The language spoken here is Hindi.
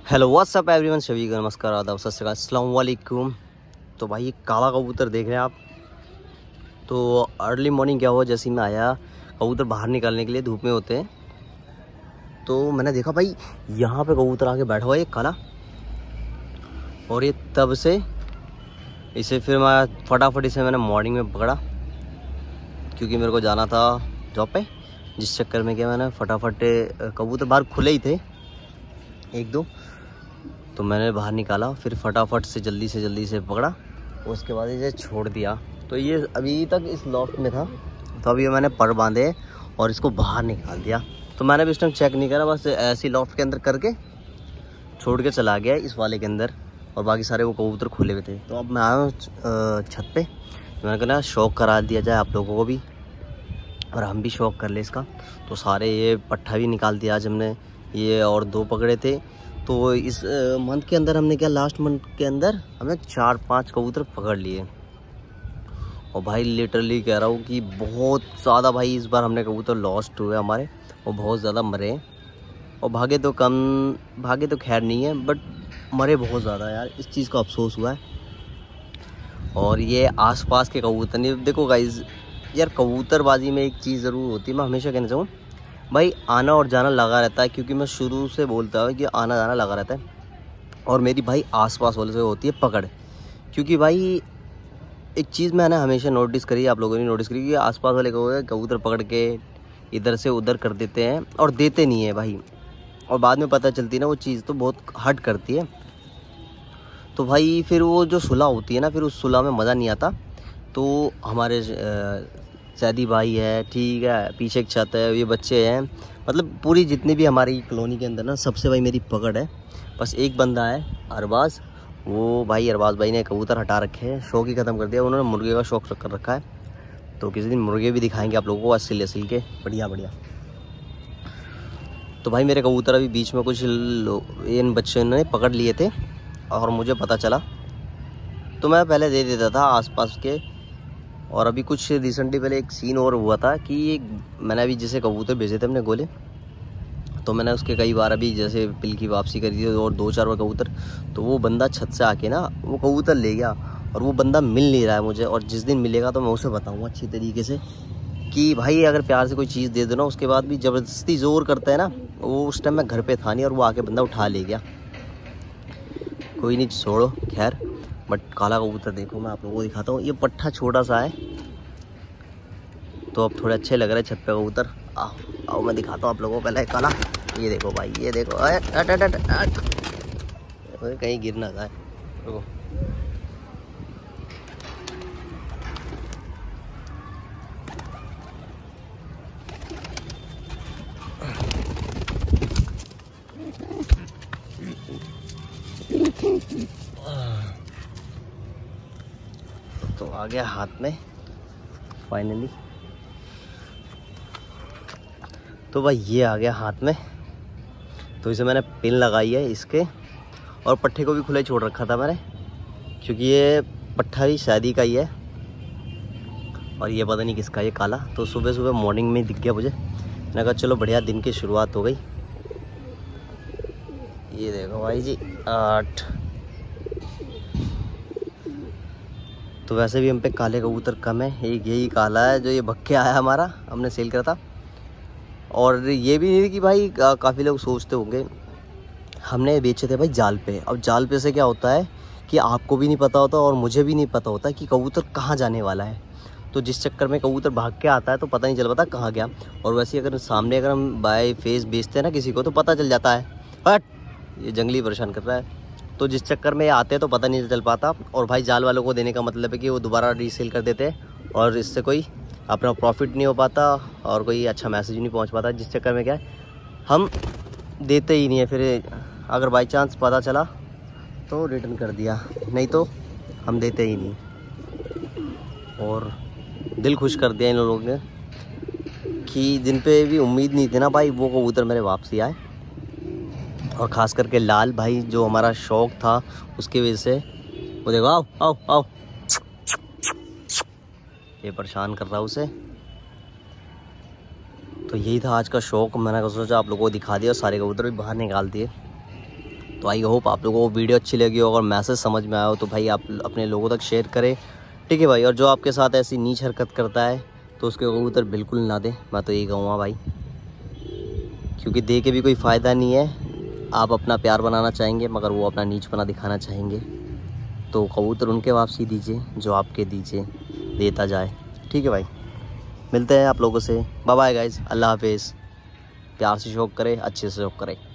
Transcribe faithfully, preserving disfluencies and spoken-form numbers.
हेलो व्हाट्सअप एवरीवन, सभी को नमस्कार, आदाब, सत श्री अकाल, अस्सलाम वालेकुम। तो भाई ये काला कबूतर देख रहे हैं आप। तो अर्ली मॉर्निंग क्या हुआ, जैसे ही मैं आया, कबूतर बाहर निकालने के लिए धूप में होते हैं, तो मैंने देखा भाई यहाँ पे कबूतर आके बैठा हुआ है, ये काला। और ये तब से इसे फिर मैं फटाफट इसे मैंने मॉर्निंग में पकड़ा, क्योंकि मेरे को जाना था जॉब पे। जिस चक्कर में क्या मैंने फटाफट, कबूतर बाहर खुले ही थे एक दो, तो मैंने बाहर निकाला, फिर फटाफट से जल्दी से जल्दी से पकड़ा, उसके बाद इसे छोड़ दिया। तो ये अभी तक इस लॉफ्ट में था, तो अभी मैंने पर बांधे और इसको बाहर निकाल दिया। तो मैंने भी इस टाइम चेक नहीं करा, बस ऐसे लॉफ्ट के अंदर करके छोड़ के चला गया इस वाले के अंदर, और बाकी सारे वो कबूतर खुले हुए थे। तो अब मैं आया हूँ छत पे, तो मैंने कहा शौक करा दिया जाए आप लोगों को भी, और हम भी शौक कर ले इसका। तो सारे ये पट्ठा भी निकाल दिया आज हमने, ये और दो पकड़े थे। तो इस मंथ के अंदर हमने क्या, लास्ट मंथ के अंदर हमने चार पांच कबूतर पकड़ लिए। और भाई लिटरली कह रहा हूँ कि बहुत ज़्यादा भाई इस बार हमने कबूतर लॉस्ट हुए हमारे, और बहुत ज़्यादा मरे। और भागे तो कम, भागे तो खैर नहीं है, बट मरे बहुत ज़्यादा यार, इस चीज़ का अफसोस हुआ है। और ये आसपास के कबूतर नहीं, देखो गाइज यार, कबूतरबाजी में एक चीज़ ज़रूर होती है, मैं हमेशा कहना चाहूँ भाई, आना और जाना लगा रहता है, क्योंकि मैं शुरू से बोलता हूँ कि आना जाना लगा रहता है। और मेरी भाई आसपास वाले से होती है पकड़, क्योंकि भाई एक चीज़ मैंने हमेशा नोटिस करी, आप लोगों ने नोटिस करी, कि आसपास वाले कबूतर पकड़ के इधर से उधर कर देते हैं और देते नहीं है भाई, और बाद में पता चलती है ना वो चीज़ तो बहुत हर्ट करती है। तो भाई फिर वो जो सुलह होती है ना, फिर उस सुलह में मज़ा नहीं आता। तो हमारे सैदी भाई है, ठीक है, पीछे एक छत है, ये बच्चे हैं, मतलब पूरी जितनी भी हमारी कॉलोनी के अंदर ना, सबसे भाई मेरी पकड़ है। बस एक बंदा है अरबाज, वो भाई अरबाज भाई ने कबूतर हटा रखे हैं, शौक ही ख़त्म कर दिया उन्होंने, मुर्गे का शौक कर रखा है। तो किसी दिन मुर्गे भी दिखाएंगे आप लोगों को, असिल असिल के, बढ़िया बढ़िया। तो भाई मेरे कबूतर अभी बीच में कुछ इन बच्चों ने पकड़ लिए थे, और मुझे पता चला तो मैं पहले दे देता था आसपास के। और अभी कुछ रिसेंटली पहले एक सीन और हुआ था कि मैंने अभी जैसे कबूतर भेजे थे अपने गोले, तो मैंने उसके कई बार अभी जैसे पिल की वापसी करी थी, और दो चार बार कबूतर, तो वो बंदा छत से आके ना वो कबूतर ले गया, और वो बंदा मिल नहीं रहा है मुझे। और जिस दिन मिलेगा तो मैं उसे बताऊँगा अच्छी तरीके से कि भाई अगर प्यार से कोई चीज़ दे दो ना, उसके बाद भी ज़बरदस्ती ज़ोर करता है ना, वो उस टाइम मैं घर पे था नहीं, और वो आके बंदा उठा ले गया। कोई नहीं, छोड़ो खैर। बट काला कबूतर देखो, मैं आप लोगों को दिखाता हूँ, ये पट्ठा छोटा सा है, तो अब थोड़े अच्छे लग रहे हैं छत पे कबूतर। आओ आओ मैं दिखाता हूँ आप लोगों को पहले काला। ये देखो भाई, ये देखो, अट अट अट अट, कहीं गिर ना जाए। देखो तो आ गया हाथ में फाइनली। तो भाई ये आ गया हाथ में, तो इसे मैंने पिन लगाई है इसके, और पट्ठे को भी खुला ही छोड़ रखा था मैंने, क्योंकि ये पट्ठा भी शादी का ही है, और ये पता नहीं किसका, ये काला। तो सुबह सुबह मॉर्निंग में दिख गया मुझे, मैंने कहा चलो बढ़िया, दिन की शुरुआत हो गई। ये देखो भाई जी, आठ। तो वैसे भी हम पे काले कबूतर कम है, एक यही काला है जो ये भक्के आया हमारा, हमने सेल करा था। और ये भी नहीं कि भाई का, काफ़ी लोग सोचते होंगे हमने बेचे थे भाई जाल पे। अब जाल पे से क्या होता है कि आपको भी नहीं पता होता, और मुझे भी नहीं पता होता कि कबूतर कहाँ जाने वाला है। तो जिस चक्कर में कबूतर भाग के आता है तो पता नहीं चल पाता कहाँ गया। और वैसे अगर सामने अगर हम बाय फेस बेचते हैं ना किसी को, तो पता चल जाता है, हट ये जंगली परेशान कर रहा है। तो जिस चक्कर में आते हैं तो पता नहीं चल पाता। और भाई जाल वालों को देने का मतलब है कि वो दोबारा रीसेल कर देते हैं, और इससे कोई अपना प्रॉफिट नहीं हो पाता, और कोई अच्छा मैसेज नहीं पहुंच पाता। जिस चक्कर में क्या है, हम देते ही नहीं है। फिर अगर बाई चांस पता चला तो रिटर्न कर दिया, नहीं तो हम देते ही नहीं। और दिल खुश कर दिया इन लोगों ने कि जिन पे भी उम्मीद नहीं थी ना भाई, वो कबूतर मेरे वापसी आए। और ख़ास करके लाल भाई, जो हमारा शौक़ था उसकी वजह से, वो देखो, आओ आओ आओ, ये परेशान कर रहा उसे। तो यही था आज का शौक़, मैंने सोचा आप लोगों को दिखा दिया, और सारे कबूतर भी बाहर निकाल दिए। तो आई होप आप लोगों को वीडियो अच्छी लगी हो, अगर मैसेज समझ में आया हो तो भाई आप अपने लोगों तक शेयर करें, ठीक है भाई। और जो आपके साथ ऐसी नीच हरकत करता है तो उसके कबूतर बिल्कुल ना दें, मैं तो यही कहूँगा भाई, क्योंकि दे के भी कोई फ़ायदा नहीं है। आप अपना प्यार बनाना चाहेंगे मगर वो अपना नीचपना दिखाना चाहेंगे, तो कबूतर उनके वापसी दीजिए जो आपके दीजिए देता जाए, ठीक है भाई। मिलते हैं आप लोगों से, बाय बाय गाइस, अल्लाह हाफिज़। प्यार से शौक करें, अच्छे से शौक करें।